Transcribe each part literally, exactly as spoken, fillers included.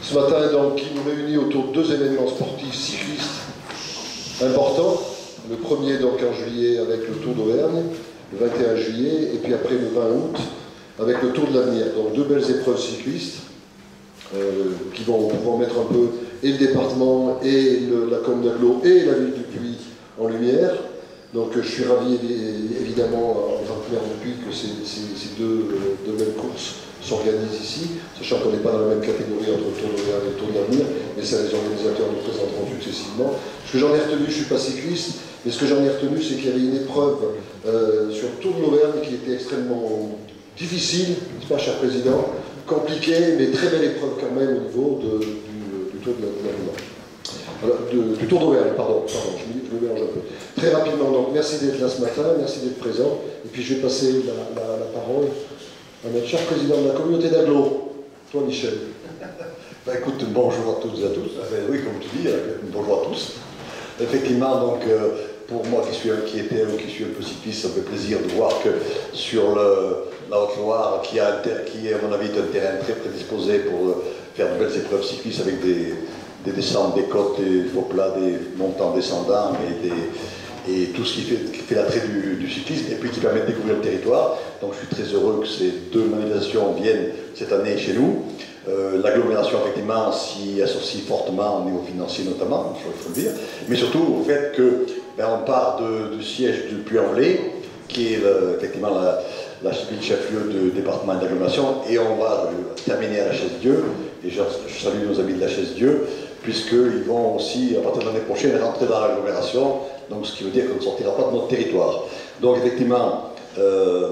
Ce matin, donc, qui nous réunit autour de deux événements sportifs cyclistes importants. Le premier, donc, en juillet, avec le Tour d'Auvergne, le vingt et un juillet, et puis après le vingt août, avec le Tour de l'Avenir. Donc, deux belles épreuves cyclistes euh, qui vont pouvoir mettre un peu et le département, et le, la commune d'Aglo, et la ville du Puy en lumière. Donc, je suis ravi, évidemment, en tant que maire du Puy, que ces, ces, ces deux, deux belles courses s'organisent ici, sachant qu'on n'est pas dans la même catégorie entre le Tour d'Auvergne et le Tour de l'Avenir, mais ça, les organisateurs nous présenteront successivement. Ce que j'en ai retenu, je ne suis pas cycliste, mais ce que j'en ai retenu, c'est qu'il y avait une épreuve euh, sur le Tour de l'Auvergne qui était extrêmement difficile, n'est-ce pas, cher président, compliquée, mais très belle épreuve quand même au niveau de, du, du Tour de l'Avenir. Alors, de, du Tour d'Auvergne, pardon, pardon, je me, je me mélange un peu. Très rapidement, donc, merci d'être là ce matin, merci d'être présent, et puis je vais passer la, la, la parole à notre cher président de la communauté d'Aglo, toi Michel. Ben, écoute, bonjour à toutes et à tous. Ben, oui, comme tu dis, bonjour à tous. Effectivement, donc, euh, pour moi qui suis qui était ou qui suis un peu cycliste, ça me fait plaisir de voir que sur le, la Haute-Loire, qui, a, qui est à mon avis un terrain très prédisposé pour euh, faire de belles épreuves cyclistes avec des, des descentes, des côtes, des faux plats, des montants descendants et, des, et tout ce qui fait, qui fait l'attrait du, du cyclisme et puis qui permet de découvrir le territoire. Donc je suis très heureux que ces deux manifestations viennent cette année chez nous. Euh, L'agglomération, effectivement, s'y associe fortement au niveau financier notamment, il faut le dire, mais surtout au fait que ben, on part de, du siège du Puy-en-Velay, qui est le, effectivement la, la chef-lieu du département de l'agglomération, et on va euh, terminer à la Chaise-Dieu, et je, je salue nos amis de la Chaise-Dieu, puisqu'ils vont aussi, à partir de l'année prochaine, rentrer dans l'agglomération, donc ce qui veut dire qu'on ne sortira pas de notre territoire. Donc effectivement, euh,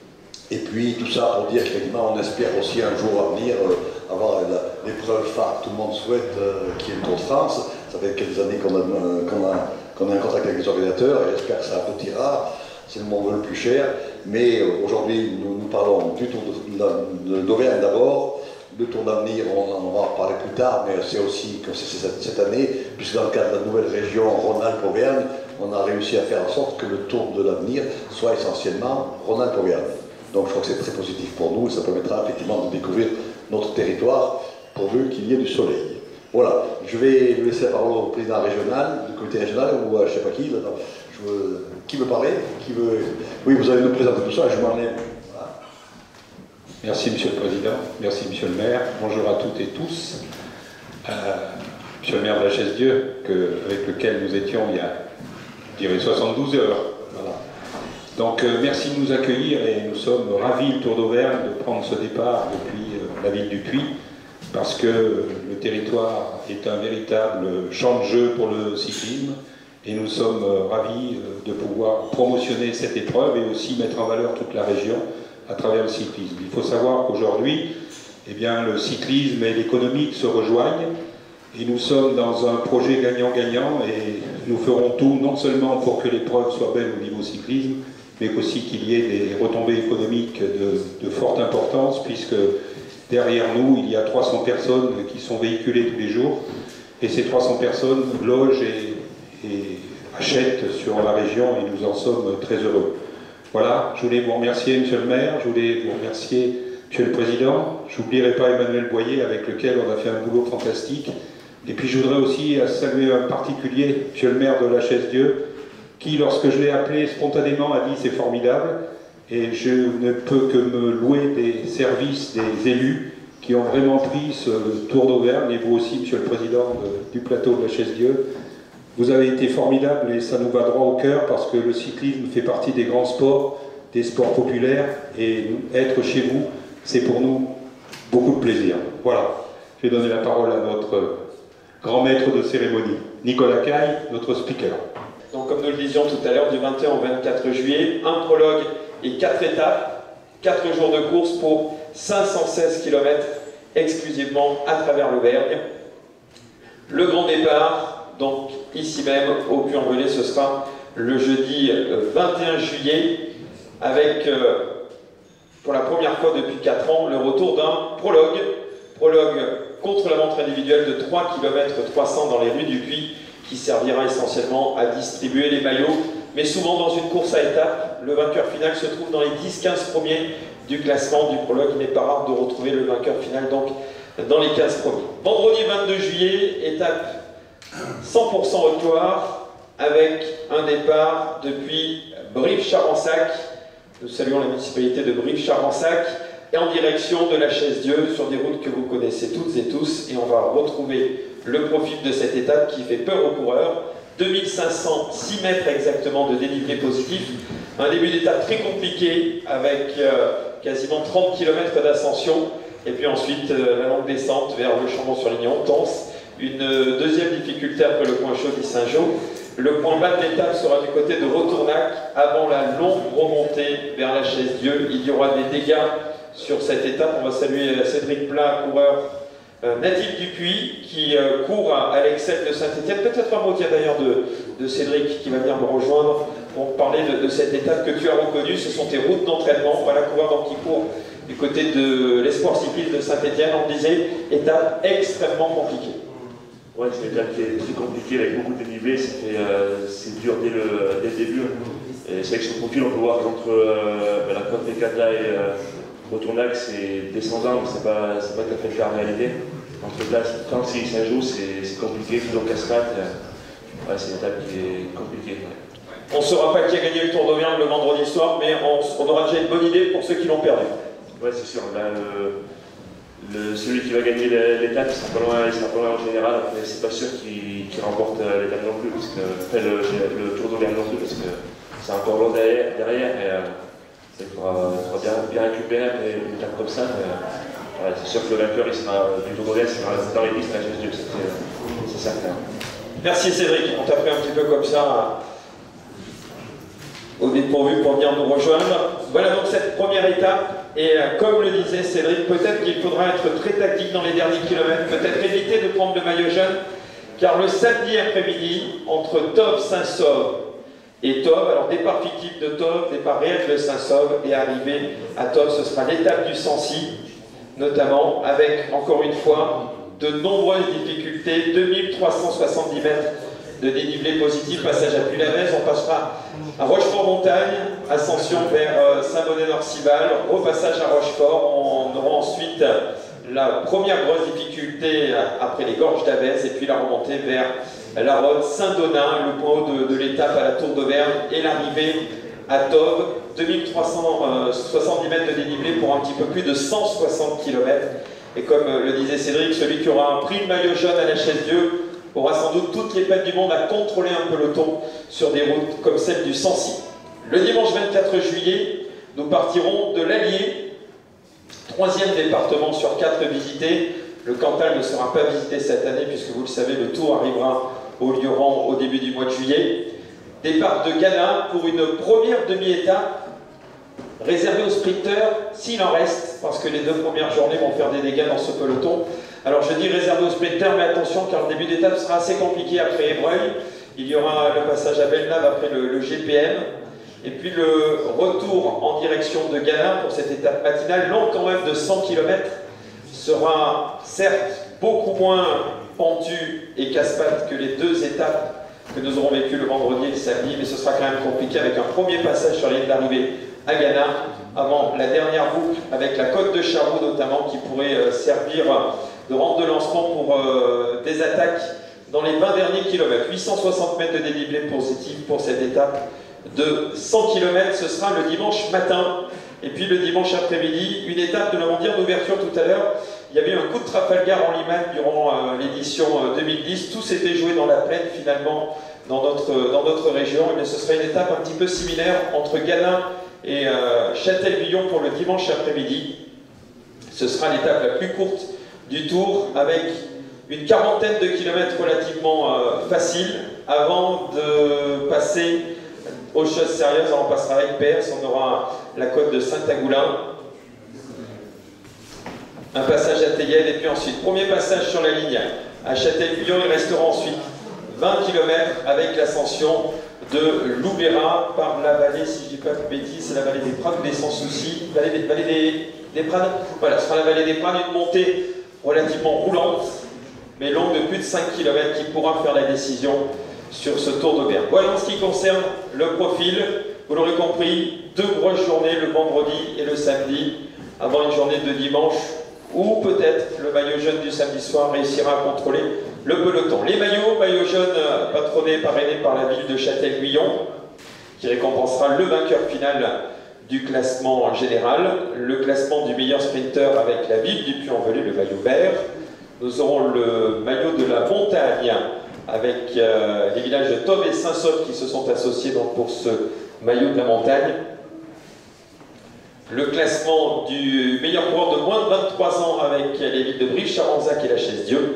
et puis tout ça pour dire qu'effectivement on espère aussi un jour à venir euh, avoir l'épreuve phare que tout le monde souhaite, euh, qui est le Tour de France. Ça fait quelques années qu'on a, euh, qu'on a, qu'on a un contact avec les organisateurs et j'espère que ça aboutira. C'est le moment le plus cher. Mais euh, aujourd'hui, nous, nous parlons du Tour d'Auvergne d'abord. Le Tour d'Avenir, on, on va en parler plus tard, mais c'est aussi que c'est cette, cette année, puisque dans le cadre de la nouvelle région Rhône-Alpes-Auvergne, on a réussi à faire en sorte que le Tour de l'Avenir soit essentiellement Rhône-Alpes-Auvergne. Donc je crois que c'est très positif pour nous et ça permettra effectivement de découvrir notre territoire pourvu qu'il y ait du soleil. Voilà, je vais laisser la parole au président régional, du comité régional, ou à je ne sais pas qui. Là, je veux, qui veut parler qui veut... Oui, vous allez nous présenter tout ça, je m'en ai... Voilà. Merci Monsieur le Président, merci Monsieur le maire, bonjour à toutes et tous. Euh, Monsieur le maire de la Chaise-Dieu, avec lequel nous étions il y a, je dirais, soixante-douze heures. Voilà. Donc euh, merci de nous accueillir et nous sommes ravis, le Tour d'Auvergne, de prendre ce départ depuis euh, la ville du Puy, parce que le territoire est un véritable champ de jeu pour le cyclisme et nous sommes euh, ravis euh, de pouvoir promotionner cette épreuve et aussi mettre en valeur toute la région à travers le cyclisme. Il faut savoir qu'aujourd'hui, eh bien, le cyclisme et l'économique se rejoignent et nous sommes dans un projet gagnant-gagnant et nous ferons tout non seulement pour que l'épreuve soit belle au niveau cyclisme, mais aussi qu'il y ait des retombées économiques de, de forte importance, puisque derrière nous, il y a trois cents personnes qui sont véhiculées tous les jours, et ces trois cents personnes logent et, et achètent sur la région, et nous en sommes très heureux. Voilà, je voulais vous remercier, Monsieur le maire, je voulais vous remercier, Monsieur le Président, je n'oublierai pas Emmanuel Boyer, avec lequel on a fait un boulot fantastique, et puis je voudrais aussi saluer en particulier Monsieur le maire de la Chaise-Dieu, qui, lorsque je l'ai appelé spontanément, a dit c'est formidable, et je ne peux que me louer des services des élus qui ont vraiment pris ce Tour d'Auvergne, et vous aussi, Monsieur le Président de, du plateau de la Chaise-Dieu. Vous avez été formidable et ça nous va droit au cœur parce que le cyclisme fait partie des grands sports, des sports populaires, et être chez vous, c'est pour nous beaucoup de plaisir. Voilà, je vais donner la parole à notre grand maître de cérémonie, Nicolas Caille, notre speaker. Donc comme nous le disions tout à l'heure, du vingt et un au vingt-quatre juillet, un prologue et quatre étapes, quatre jours de course pour cinq cent seize kilomètres exclusivement à travers l'Auvergne. Le grand départ, donc ici même au Puy-en-Velay, ce sera le jeudi vingt et un juillet, avec euh, pour la première fois depuis quatre ans le retour d'un prologue, prologue contre la montre individuelle de trois kilomètres trois cents dans les rues du Puy, qui servira essentiellement à distribuer les maillots, mais souvent dans une course à étapes, le vainqueur final se trouve dans les dix quinze premiers du classement du prologue. Il n'est pas rare de retrouver le vainqueur final donc dans les quinze premiers. Vendredi vingt-deux juillet, étape cent pour cent Haute Loire, avec un départ depuis Brive-Charensac. Nous saluons la municipalité de Brive-Charensac, et en direction de la Chaise-Dieu, sur des routes que vous connaissez toutes et tous, et on va retrouver le profil de cette étape qui fait peur aux coureurs. deux mille cinq cent six mètres exactement de dénivelé positif, un début d'étape très compliqué avec euh, quasiment trente kilomètres d'ascension, et puis ensuite euh, la longue descente vers le Chambon-sur-Lignon, Tence, une euh, deuxième difficulté après le point chaud d'Issingeau. Le point bas de l'étape sera du côté de Retournac, avant la longue remontée vers la Chaise-Dieu. Il y aura des dégâts sur cette étape. On va saluer Cédric Plat, coureur euh, natif du Puy, qui euh, court à, à l'Excel de Saint-Étienne. Peut-être un mot d'ailleurs de, de Cédric qui va venir me rejoindre pour parler de, de cette étape que tu as reconnue. Ce sont tes routes d'entraînement. Voilà, coureur donc, qui court du côté de l'espoir cycliste de Saint-Étienne. On disait étape extrêmement compliquée. Ouais, c'est une étape qui est très compliquée avec beaucoup de dénivelé, c'est euh, dur dès le, dès le début. Et c'est avec ce profil, on peut voir qu'entre euh, ben, la côte des Cata et euh, Retournac, c'est descendant, mais c'est pas, pas tout à fait la réalité. Entre là, quand c'est Saint-Jean, c'est compliqué, toujours casse-pattes. Ouais, c'est une étape qui est compliquée. Ouais. On ne saura pas qui a gagné le Tour d'Auvergne le vendredi soir, mais on, on aura déjà une bonne idée pour ceux qui l'ont perdu. Ouais, c'est sûr. Là, le, Le, celui qui va gagner l'étape, il sera pas loin, il sera pas loin en général, mais c'est pas sûr qu'il qu remporte l'étape non plus, parce que, enfin, le, le Tour d'Auvergne non plus, parce que c'est encore long derrière, derrière et euh, il faudra, faudra bien, bien récupérer une étape comme ça. Ouais, c'est sûr que le vainqueur il sera, du Tour d'Auvergne sera dans les pistes à la Chaise-Dieu, c'est certain. Merci Cédric, on t'a pris un petit peu comme ça au dépourvu pour venir nous rejoindre. Voilà donc cette première étape. Et euh, comme le disait Cédric, peut-être qu'il faudra être très tactique dans les derniers kilomètres, peut-être éviter de prendre le maillot jaune, car le samedi après-midi, entre Tove, Saint-Sauve et Tove, alors départ fictif de Tove, départ réel de Saint-Sauve, et arrivé à Tove, ce sera l'étape du Sancy, notamment, avec, encore une fois, de nombreuses difficultés, deux mille trois cent soixante-dix mètres de dénivelé positif, passage à Puy-la-Mèze, on passera à Rochefort-Montagne, ascension vers euh, Saint-Bonnet-Nord-Cival, repassage à Rochefort, on aura ensuite la première grosse difficulté après les gorges d'Avez, et puis la remontée vers la Rhôde, Saint-Donin, le point haut de, de l'étape à la Tour d'Auvergne, et l'arrivée à Tove, deux mille trois cent soixante-dix mètres de dénivelé pour un petit peu plus de cent soixante kilomètres. Et comme le disait Cédric, celui qui aura un prix de maillot jaune à la Chaise-Dieu aura sans doute toutes les peines du monde à contrôler un peloton sur des routes comme celle du Sancy. Le dimanche vingt-quatre juillet, nous partirons de l'Allier, troisième département sur quatre visités. Le Cantal ne sera pas visité cette année puisque vous le savez, le Tour arrivera au Lioran au début du mois de juillet. Départ de Ghana pour une première demi-étape réservée aux sprinteurs, s'il en reste, parce que les deux premières journées vont faire des dégâts dans ce peloton. Alors je dis réservé aux sprinteurs, mais attention car le début d'étape sera assez compliqué après Ébreuil. Il y aura le passage à Belnave après le, le G P M. Et puis le retour en direction de Ghana pour cette étape matinale, longue quand même de cent kilomètres, sera certes beaucoup moins pentu et casse-pattes que les deux étapes que nous aurons vécues le vendredi et le samedi, mais ce sera quand même compliqué avec un premier passage sur la ligne d'arrivée à Ghana, avant la dernière boucle avec la côte de Charroux notamment, qui pourrait euh, servir de rampe de lancement pour euh, des attaques dans les vingt derniers kilomètres. huit cent soixante mètres de dénivelé positif pour cette étape de cent kilomètres, ce sera le dimanche matin. Et puis le dimanche après-midi, une étape, nous l'avons dit en ouverture tout à l'heure, il y avait eu un coup de Trafalgar en Limagne durant euh, l'édition euh, deux mille dix, tout s'était joué dans la plaine finalement dans notre, dans notre région, et bien, ce sera une étape un petit peu similaire entre Ghana et euh, Châtel-Guyon pour le dimanche après-midi. Ce sera l'étape la plus courte du Tour, avec une quarantaine de kilomètres relativement euh, faciles, avant de passer aux choses sérieuses. Alors on passera avec Perse, on aura la côte de Saint-Agoulin, un passage à Théienne, et puis ensuite, premier passage sur la ligne à Châtel-Guyon. Il restera ensuite vingt kilomètres avec l'ascension de Loubera par la vallée, si je ne dis pas de bêtises, c'est la vallée des Prades, mais sans souci, vallée des, vallée des, des Prades, voilà, ce sera la vallée des Prades, une montée relativement roulante, mais longue de plus de cinq kilomètres, qui pourra faire la décision sur ce Tour d'Auvergne. Voilà en ce qui concerne le profil, vous l'aurez compris, deux grosses journées le vendredi et le samedi, avant une journée de dimanche ou peut-être le maillot jaune du samedi soir réussira à contrôler le peloton. Les maillots, maillot jaune patronné, parrainé par la ville de Châtel-Guyon, qui récompensera le vainqueur final du classement général, le classement du meilleur sprinter avec la ville du Puy-en-Velay, le maillot vert. Nous aurons le maillot de la montagne avec euh, les villages de Taume et Saint-Saulve qui se sont associés donc, pour ce maillot de la montagne. Le classement du meilleur coureur de moins de vingt-trois ans avec les villes de Brive, Charensac et la Chaise-Dieu.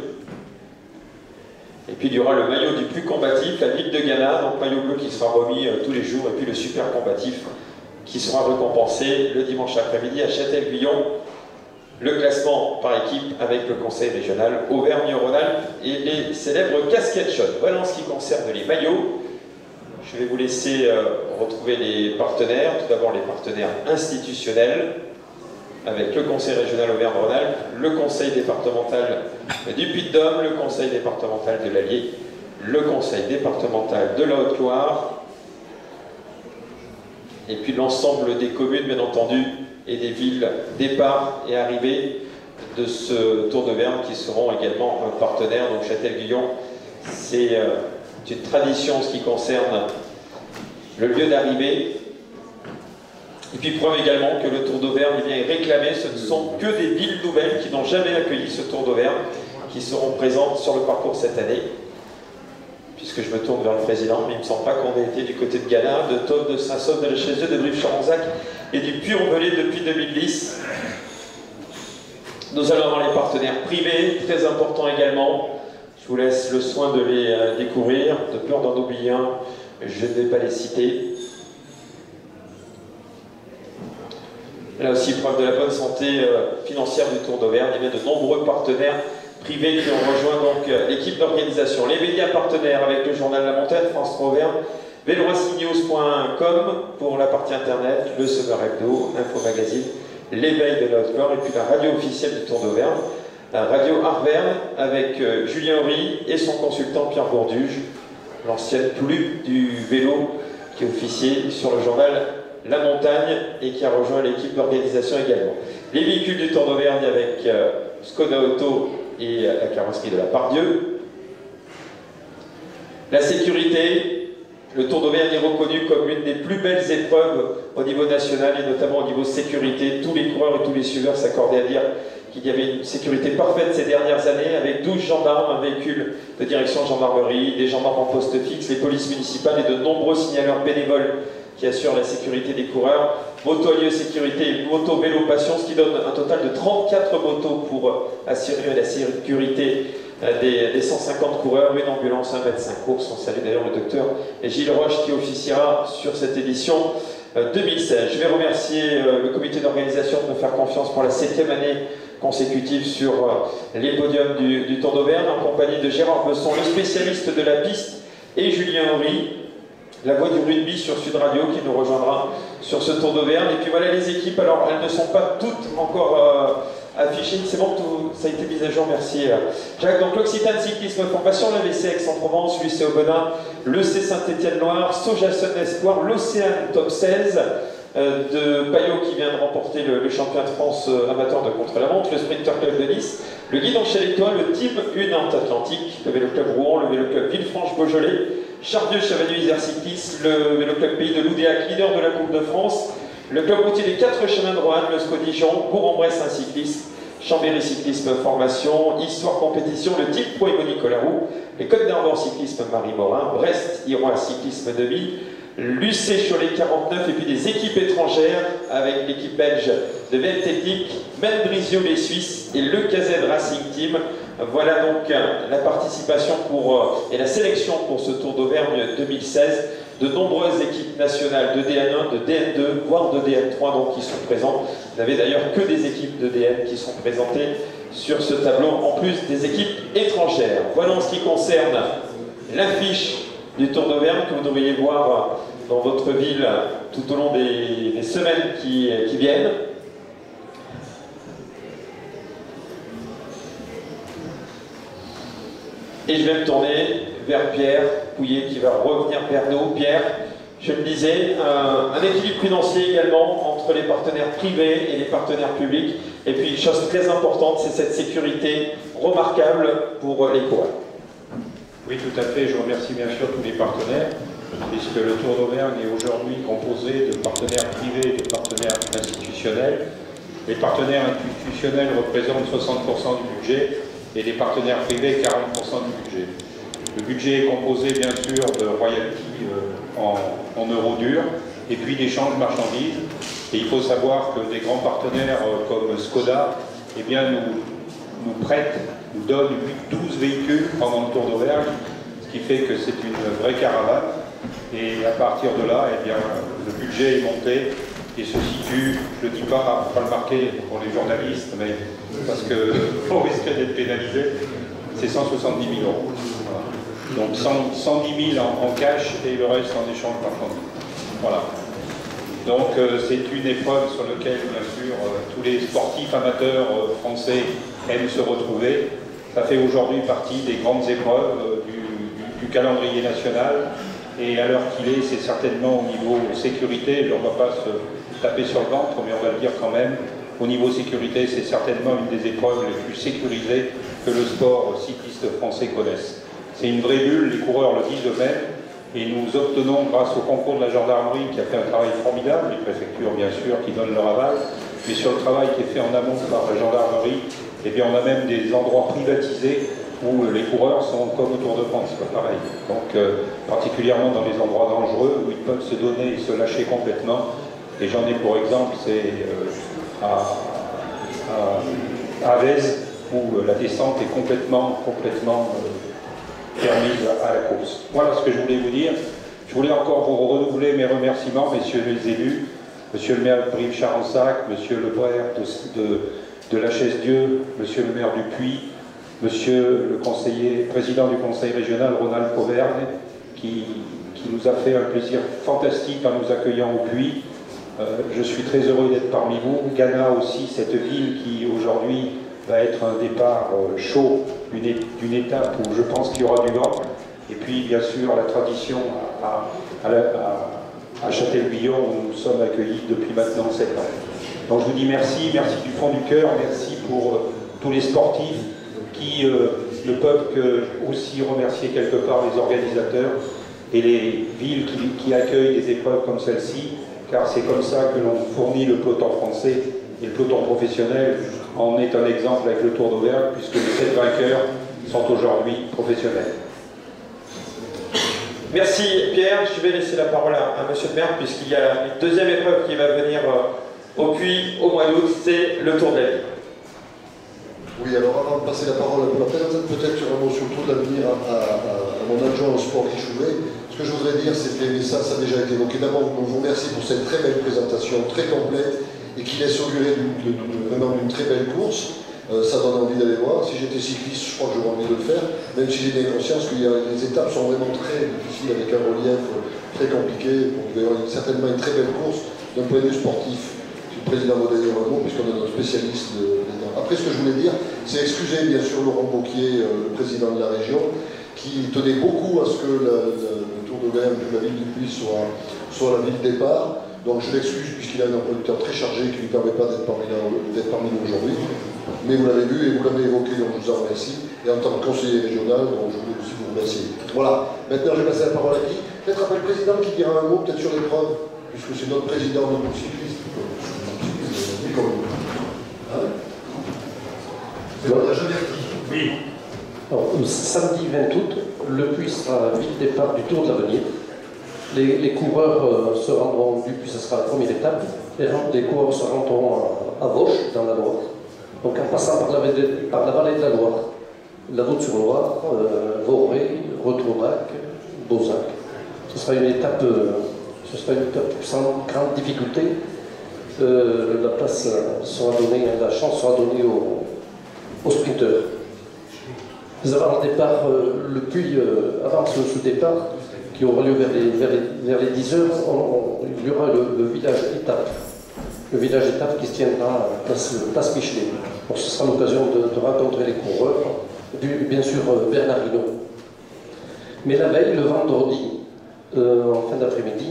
Et puis il y aura le maillot du plus combatif, la ville de Ghana, donc maillot bleu qui sera remis euh, tous les jours, et puis le super combatif qui sera récompensé le dimanche après-midi à Châtel-Guyon. Le classement par équipe avec le conseil régional Auvergne-Rhône-Alpes et les célèbres casquettes jaunes. Voilà en ce qui concerne les maillots. Je vais vous laisser euh, retrouver les partenaires. Tout d'abord les partenaires institutionnels avec le conseil régional Auvergne-Rhône-Alpes, le conseil départemental du Puy-de-Dôme, le conseil départemental de l'Allier, le conseil départemental de la Haute-Loire et puis l'ensemble des communes bien entendu et des villes départ et arrivée de ce Tour d'Auvergne qui seront également partenaires. Donc Châtel-Guyon, c'est euh, une tradition en ce qui concerne le lieu d'arrivée. Et puis preuve également que le Tour d'Auvergne est réclamé, ce ne sont que des villes nouvelles qui n'ont jamais accueilli ce Tour d'Auvergne qui seront présentes sur le parcours cette année. Puisque je me tourne vers le président, mais il ne me semble pas qu'on ait été du côté de Ghana, de Taume, de Saint-Saulve, de la Chaise-Dieu, de Brive-Charensac et du Puy-en-Velay depuis deux mille dix. Nous allons avoir les partenaires privés, très importants également. Je vous laisse le soin de les euh, découvrir. De peur d'en oublier un, je ne vais pas les citer. Là aussi, preuve de la bonne santé euh, financière du Tour d'Auvergne. Il y a de nombreux partenaires privés qui ont rejoint donc euh, l'équipe d'organisation. Les médias partenaires avec le journal La Montagne, France trois Auvergne, veloracingnews point com pour la partie internet, le Summer Hebdo, Info Magazine, l'éveil de la Haute-Loire et puis la radio officielle du Tour d'Auvergne, la radio Arverne avec euh, Julien Horry et son consultant Pierre Bourduge, l'ancienne plume du vélo qui officiait sur le journal La Montagne et qui a rejoint l'équipe d'organisation également. Les véhicules du Tour d'Auvergne avec euh, Skoda Auto et euh, la carrosserie de la Pardieu. La sécurité. Le Tour d'Auvergne est reconnu comme l'une des plus belles épreuves au niveau national et notamment au niveau sécurité. Tous les coureurs et tous les suiveurs s'accordaient à dire qu'il y avait une sécurité parfaite ces dernières années avec douze gendarmes, un véhicule de direction gendarmerie, des gendarmes en poste fixe, les polices municipales et de nombreux signaleurs bénévoles qui assurent la sécurité des coureurs. Moto Allieu Sécurité et Moto Vélo Passion, ce qui donne un total de trente-quatre motos pour assurer la sécurité Des, des cent cinquante coureurs, une ambulance, un médecin course. On salue d'ailleurs le docteur Gilles Roche qui officiera sur cette édition euh, deux mille seize. Je vais remercier euh, le comité d'organisation de me faire confiance pour la septième année consécutive sur euh, les podiums du, du Tour d'Auvergne en compagnie de Gérard Besson, le spécialiste de la piste, et Julien Horry, la voix du rugby sur Sud Radio qui nous rejoindra sur ce Tour d'Auvergne. Et puis voilà les équipes, alors elles ne sont pas toutes encore euh, affichées, c'est bon, tout, ça a été mis à jour, merci euh, Jacques. Donc l'Occitane Cyclisme Formation, l'A V C Aix-en-Provence, l'U C Aubenas, le C Saint-Étienne-Loire, Sojason Espoir, l'Océane Top seize, euh, de Payot qui vient de remporter le, le championnat de France euh, amateur de contre-la-montre, le Sprinter Club de Nice, le Guidon Chalet-Toile, le Team une Nantes Atlantique, le Vélo Club Rouen, le Vélo Club Villefranche-Beaujolais, Chardieu-Chavagneux-Isère Cyclisme, le Vélo Club Pays de Loudéac, leader de la Coupe de France, le Club routier des quatre chemins de Roanne, le SCO Dijon, Bourg-en-Bresse un cyclisme, Chambéry Cyclisme Formation, Histoire Compétition, le Type Pro et Nicolas Roux, les Côtes d'Armor Cyclisme Marie Morin, Brest Irois Cyclisme demi, l'U C Cholet quarante-neuf et puis des équipes étrangères avec l'équipe belge de V L Technique, Men Brisio les Suisses et le K Z Racing Team. Voilà donc la participation pour, et la sélection pour ce Tour d'Auvergne deux mille seize. De nombreuses équipes nationales de D N un, de D N deux, voire de D N trois donc, qui sont présentes. Vous n'avez d'ailleurs que des équipes de D N qui sont présentées sur ce tableau, en plus des équipes étrangères. Voilà en ce qui concerne l'affiche du Tour d'Auvergne que vous devriez voir dans votre ville tout au long des, des semaines qui, qui viennent. Et je vais me tourner vers Pierre Pouillet qui va revenir vers nous. Pierre, je le disais, un, un équilibre financier également entre les partenaires privés et les partenaires publics. Et puis, chose très importante, c'est cette sécurité remarquable pour les coureurs. Oui, tout à fait. Je remercie bien sûr tous les partenaires, puisque le Tour d'Auvergne est aujourd'hui composé de partenaires privés et de partenaires institutionnels. Les partenaires institutionnels représentent soixante pour cent du budget et les partenaires privés quarante pour cent du budget. Le budget est composé bien sûr de royalties euh, en, en euros durs et puis d'échanges marchandises. Et il faut savoir que des grands partenaires euh, comme Skoda eh bien, nous, nous prêtent, nous donnent douze véhicules pendant le Tour d'Auvergne, ce qui fait que c'est une vraie caravane. Et à partir de là, eh bien, le budget est monté et se situe, je ne le dis pas pour pas le marquer pour les journalistes, mais parce qu'on risquerait d'être pénalisé, c'est cent soixante-dix mille euros. Voilà. Donc cent dix mille en, en cash et le reste en échange marchandises. Voilà. Donc euh, c'est une épreuve sur laquelle, bien sûr, euh, tous les sportifs amateurs euh, français aiment se retrouver. Ça fait aujourd'hui partie des grandes épreuves euh, du, du, du calendrier national. Et à l'heure qu'il est, c'est certainement au niveau sécurité, on ne va pas se taper sur le ventre, mais on va le dire quand même, au niveau sécurité, c'est certainement une des épreuves les plus sécurisées que le sport cycliste français connaisse. C'est une vraie bulle, les coureurs le disent eux-mêmes, et nous obtenons, grâce au concours de la gendarmerie, qui a fait un travail formidable, les préfectures bien sûr, qui donnent leur aval, mais sur le travail qui est fait en amont par la gendarmerie, eh bien on a même des endroits privatisés où les coureurs sont comme au Tour de France, pareil. Donc euh, particulièrement dans les endroits dangereux où ils peuvent se donner et se lâcher complètement. Et j'en ai pour exemple, c'est euh, à, à, à Vèze, où euh, la descente est complètement, complètement euh, permise à, à la course. Voilà ce que je voulais vous dire. Je voulais encore vous renouveler mes remerciements, messieurs les élus, monsieur le maire de Brive-Charensac, monsieur le maire de, de, de la Chaise-Dieu, monsieur le maire du Puy, monsieur le conseiller, président du conseil régional, Ronald Auvergne, qui, qui nous a fait un plaisir fantastique en nous accueillant au Puy. Euh, je suis très heureux d'être parmi vous. Ghana aussi, cette ville qui aujourd'hui va être un départ euh, chaud, une, une étape où je pense qu'il y aura du vent. Et puis bien sûr la tradition à, à, à, à Châtel-Guyon où nous sommes accueillis depuis maintenant sept ans. Donc je vous dis merci, merci du fond du cœur, merci pour euh, tous les sportifs qui euh, ne peuvent que aussi remercier quelque part les organisateurs et les villes qui, qui accueillent des épreuves comme celle-ci, car c'est comme ça que l'on fournit le peloton français et le peloton professionnel en est un exemple avec le Tour d'Auvergne, puisque les sept vainqueurs sont aujourd'hui professionnels. Merci Pierre, je vais laisser la parole à, à monsieur le maire, puisqu'il y a une deuxième épreuve qui va venir euh, au Puy au mois d'août, c'est le Tour de la Ville. Oui, alors avant de passer la parole à la personne, peut-être sur un mot sur le Tour de l'avenir à, à, à mon adjoint au sport qui Chouvet. Ce que je voudrais dire, c'était, mais ça, ça a déjà été évoqué, d'abord je vous remercie pour cette très belle présentation, très complète, et qui laisse augurer vraiment d'une très belle course. Euh, ça donne envie d'aller voir. Si j'étais cycliste, je crois que j'aurais envie de le faire, même si j'ai bien conscience que les étapes sont vraiment très difficiles, avec un relief très compliqué. Donc, il va y avoir certainement une très belle course d'un point de vue sportif. Le président va donner un mot, puisqu'on a notre spécialiste dedans. Après, ce que je voulais dire, c'est excuser bien sûr Laurent Bocquier, euh, le président de la région, qui tenait beaucoup à ce que la, la, le Tour d'Auvergne de la ville du Puy soit, soit la ville de départ. Donc je l'excuse puisqu'il a un emploi du temps très chargé qui ne lui permet pas d'être parmi, parmi nous aujourd'hui. Mais vous l'avez vu et vous l'avez évoqué, donc je vous en remercie. Et en tant que conseiller régional, donc je voulais aussi vous remercier. Voilà, maintenant je vais passer la parole à qui? Peut-être après le président qui dira un mot, peut-être sur l'épreuve, puisque c'est notre président, notre cycliste. Hein? Oui. Alors, samedi vingt août, le Puy sera la ville départ du Tour de l'Avenir. Les, les coureurs euh, se rendront du Puy, ce sera la première étape. Les, les coureurs se rendront à, à Vauche, dans la Loire. Donc en passant par la, par la vallée de la Loire, la route sur Loire, euh, Vauré, Retourbac, Beauzac. Ce sera une étape, euh, ce sera une étape sans grande difficulté. Euh, la place sera donnée, la chance sera donnée aux, aux sprinteurs. Mais avant le départ, euh, le Puy euh, avance ce départ qui aura lieu vers les, vers les, vers les dix heures. On, on, il y aura le, le village étape, le village étape qui se tiendra à place, place Michelet. Donc ce sera l'occasion de, de rencontrer les coureurs, du, bien sûr euh, Bernard Hinault. Mais la veille, le vendredi, euh, en fin d'après-midi,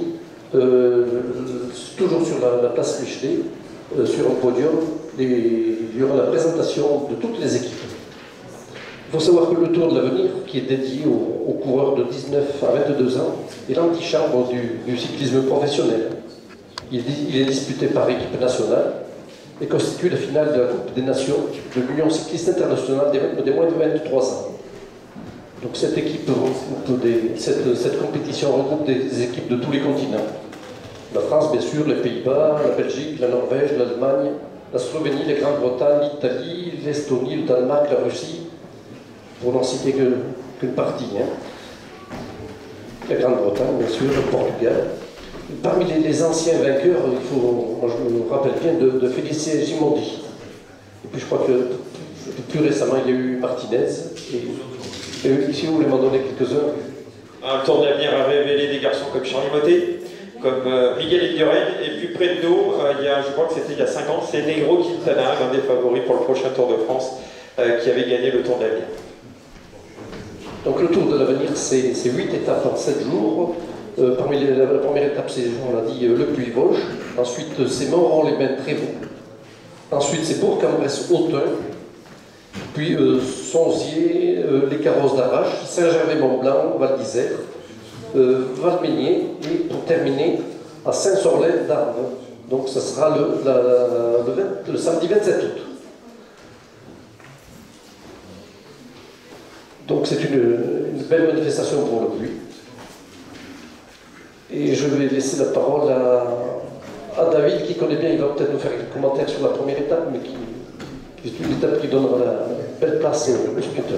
euh, toujours sur la, la place Michelet, euh, sur un podium, les, il y aura la présentation de toutes les équipes. Il faut savoir que le Tour de l'Avenir, qui est dédié aux, aux coureurs de dix-neuf à vingt-deux ans, est l'antichambre du, du cyclisme professionnel. Il, il est disputé par équipe nationale et constitue la finale de la Coupe des Nations de l'Union cycliste internationale des, des moins de vingt-trois ans. Donc cette équipe regroupe des, cette, cette compétition regroupe des équipes de tous les continents. La France, bien sûr, les Pays-Bas, la Belgique, la Norvège, l'Allemagne, la Slovénie, la Grande-Bretagne, l'Italie, l'Estonie, le Danemark, la Russie, pour n'en citer qu'une que partie. Hein. La Grande-Bretagne, bien sûr, le Portugal. Parmi les, les anciens vainqueurs, il faut, moi je me rappelle bien de, de Félicien Gimondi. Et puis je crois que plus récemment, il y a eu Martinez. Et, et si vous voulez m'en donner quelques-uns. Un Tour de l'Avenir a révélé des garçons comme Charlie Motet, comme euh, Miguel Indurain, et puis près de nous, euh, il y a, je crois que c'était il y a cinq ans, c'est Negro Quintana, l'un des favoris pour le prochain Tour de France, euh, qui avait gagné le Tour de l'Avenir. Donc le Tour de l'Avenir, c'est huit étapes en sept jours. Euh, parmi les, la, la première étape, c'est, on l'a dit, euh, le Puy-Vosges. Ensuite, c'est Moron-les-Bains-Trévoux. Ensuite, c'est Bourg-en-Bresse-Autun. Puis euh, Sonzier, euh, les Carrosses d'Arrache, Saint-Gervais-Mont-Blanc, Val d'Isère, euh, Valménier, et pour terminer, à Saint-Sorlin d'Arves. Donc ça sera le, la, le, vingt, le samedi vingt-sept août. Donc c'est une, une belle manifestation pour le pluie. Et je vais laisser la parole à, à David qui connaît bien, il va peut-être nous faire quelques commentaires sur la première étape, mais qui, qui est une étape qui donnera la belle place aux sprinteurs.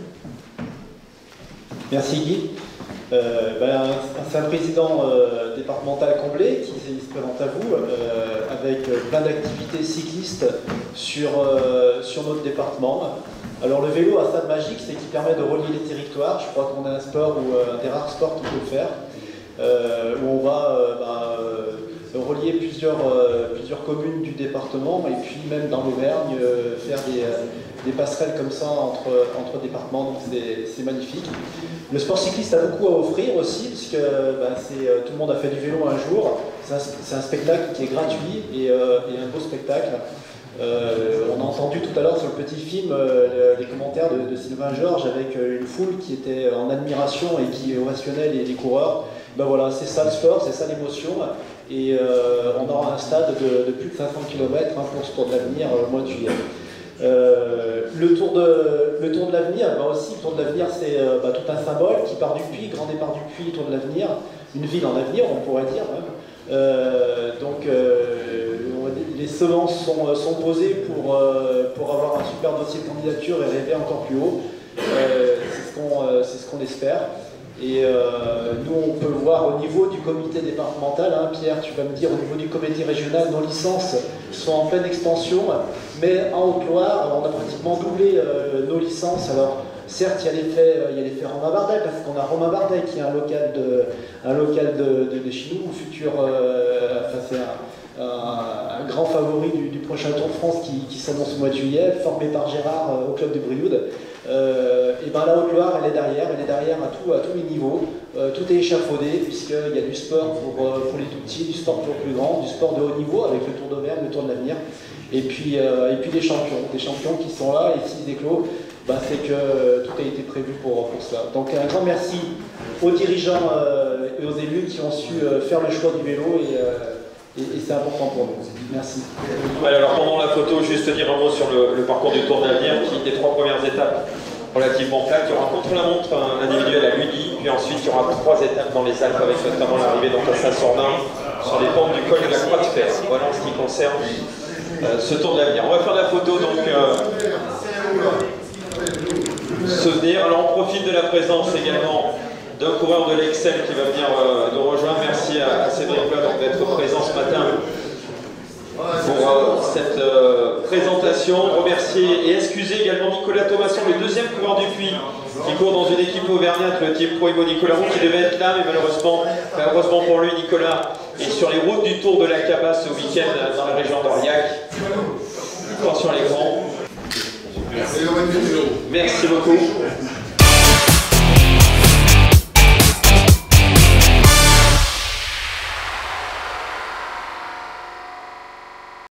Merci Guy. Euh, ben, c'est un président euh, départemental comblé qui se présente à vous euh, avec plein d'activités cyclistes sur, euh, sur notre département. Alors le vélo a ça de magique, c'est qu'il permet de relier les territoires. Je crois qu'on a un sport ou euh, un des rares sports qui peut le faire, euh, où on va euh, bah, euh, relier plusieurs, euh, plusieurs communes du département et puis même dans l'Auvergne euh, faire des, euh, des passerelles comme ça entre, entre départements, donc c'est magnifique. Le sport cycliste a beaucoup à offrir aussi, puisque bah, tout le monde a fait du vélo un jour. C'est un, un spectacle qui est gratuit et, euh, et un beau spectacle. Euh, on a entendu tout à l'heure sur le petit film euh, les commentaires de, de Sylvain Georges avec euh, une foule qui était en admiration et qui ovationnait les, les coureurs. Ben voilà, c'est ça le sport, c'est ça l'émotion. Et euh, on aura un stade de, de plus de cinq cents kilomètres hein, pour ce Tour de l'Avenir euh, au mois de juillet. Euh, le Tour de, le tour de l'Avenir, bah aussi, le Tour de l'Avenir, c'est euh, bah, tout un symbole qui part du Puy, grand départ du Puy, Tour de l'Avenir, une ville en avenir, on pourrait dire. Hein. Euh, donc, euh, les semences sont, sont posées pour, euh, pour avoir un super dossier de candidature et rêver encore plus haut. Euh, c'est ce qu'on euh, c'est ce qu'on espère. Et euh, nous, on peut voir au niveau du comité départemental, hein, Pierre, tu vas me dire, au niveau du comité régional, nos licences sont en pleine expansion, mais en Haute-Loire, on a pratiquement doublé euh, nos licences. Alors, certes, il y a l'effet euh, Romain Bardet, parce qu'on a Romain Bardet qui est un local de, un local de, de, de chez nous, futur, euh, enfin, c'est un, un, un grand favori du, du prochain Tour de France qui, qui s'annonce au mois de juillet, formé par Gérard euh, au club de Brioude. Euh, et ben la Haute-Loire, elle est derrière, elle est derrière à, tout, à tous les niveaux. Euh, tout est échafaudé, puisqu'il y a du sport pour, euh, pour les tout petits, du sport pour les plus grands, du sport de haut niveau avec le Tour d'Auvergne, le Tour de l'Avenir, et puis, euh, et puis des champions, des champions qui sont là, et s'ils éclos, ben c'est que euh, tout a été prévu pour, pour cela. Donc un grand merci aux dirigeants euh, et aux élus qui ont su euh, faire le choix du vélo, et, euh, et, et c'est important pour nous. Merci. Alors pendant la photo, juste dire un mot sur le, le parcours du Tour de l'Avenir, qui des trois premières étapes relativement plates. Il y aura un contre-la-montre individuel à Ludi, puis ensuite il y aura trois étapes dans les Alpes avec notamment l'arrivée à Saint-Sornin sur les pentes du col de la Croix de Fer. Voilà en ce qui concerne euh, ce Tour de l'Avenir. On va faire la photo donc euh, souvenir. Alors on profite de la présence également d'un coureur de l'Excel qui va venir euh, nous rejoindre. Merci à, à Cédric Plat d'être présent ce matin pour euh, cette euh, présentation. Remercier et excuser également Nicolas Thomasson, le deuxième coureur du Puy, qui court dans une équipe auvergnate, le team Pro Imo Nicolas Roux, qui devait être là, mais malheureusement, malheureusement pour lui, Nicolas est sur les routes du Tour de la Cabasse ce week-end dans la région d'Aurillac. Attention les grands. Merci beaucoup.